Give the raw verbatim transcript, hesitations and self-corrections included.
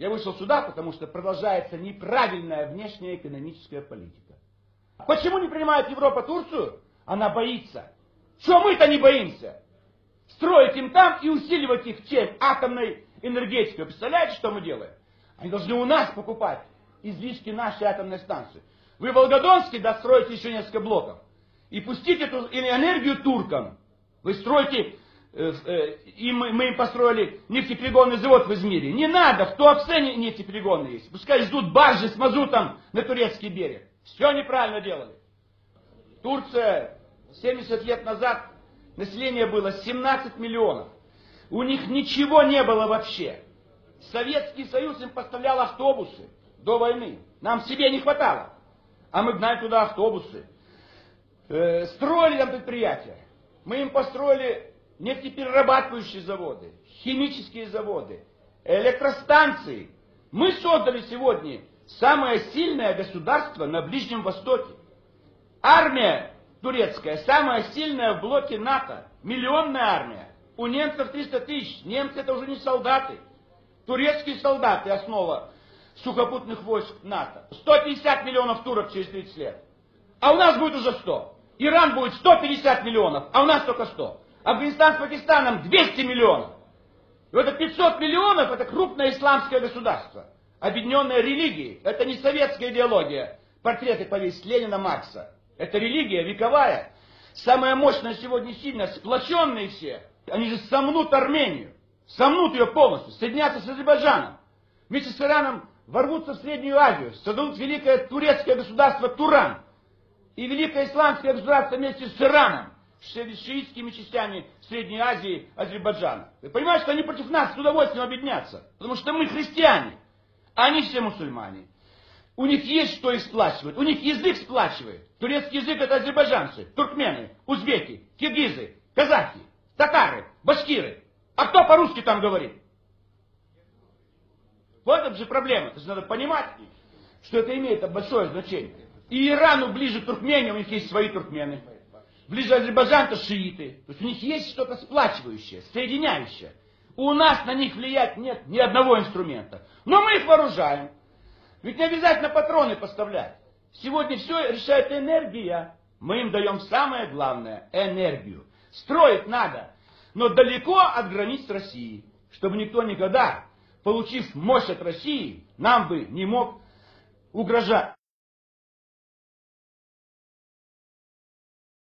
Я вышел сюда, потому что продолжается неправильная внешняя экономическая политика. Почему не принимает Европа Турцию? Она боится. Что мы-то не боимся? Строить им там и усиливать их чем? Атомной энергетикой. Представляете, что мы делаем? Они должны у нас покупать излишки нашей атомной станции. Вы в Волгодонске достроите еще несколько блоков. И пустите эту энергию туркам. Вы строите, э, э, и мы, мы им построили нефтеперегонный завод в Измире. Не надо, в Туапсе нефтеперегонный есть. Пускай ждут баржи с мазутом на турецкий берег. Все неправильно делали. Турция семьдесят лет назад население было семнадцать миллионов. У них ничего не было вообще. Советский Союз им поставлял автобусы до войны. Нам себе не хватало. А мы гнали туда автобусы. Э, строили там предприятия. Мы им построили нефтеперерабатывающие заводы, химические заводы, электростанции. Мы создали сегодня самое сильное государство на Ближнем Востоке. Армия турецкая, самая сильная в блоке НАТО. Миллионная армия. У немцев триста тысяч. Немцы это уже не солдаты. Турецкие солдаты, основа сухопутных войск НАТО. сто пятьдесят миллионов турок через тридцать лет. А у нас будет уже сто. Иран будет сто пятьдесят миллионов, а у нас только сто. Афганистан с Пакистаном двести миллионов. И это пятьсот миллионов, это крупное исламское государство. Объединенное религией. Это не советская идеология. Портреты повесить Ленина, Маркса. Это религия вековая. Самая мощная сегодня сильная, сплоченные все. Они же сомнут Армению. Сомнут ее полностью. Соединятся с Азербайджаном. Вместе с Ираном ворвутся в Среднюю Азию. Создадут великое турецкое государство Туран. И великое исламское государство вместе с Ираном. С шиитскими частями Средней Азии, Азербайджана. Вы понимаете, что они против нас с удовольствием объединятся. Потому что мы христиане. А они все мусульмане. У них есть что их сплачивает. У них язык сплачивает. Турецкий язык это азербайджанцы, туркмены, узбеки, киргизы, казахи, татары, башкиры. А кто по-русски там говорит? Вот это же проблема. То есть надо понимать, что это имеет большое значение. И Ирану ближе Туркмении, у них есть свои туркмены. Ближе Азербайджан это шииты. То есть у них есть что-то сплачивающее, соединяющее. У нас на них влиять нет ни одного инструмента. Но мы их вооружаем. Ведь не обязательно патроны поставлять. Сегодня все решает энергия. Мы им даем самое главное – энергию. Строить надо, но далеко от границ России. Чтобы никто никогда, получив мощь от России, нам бы не мог угрожать.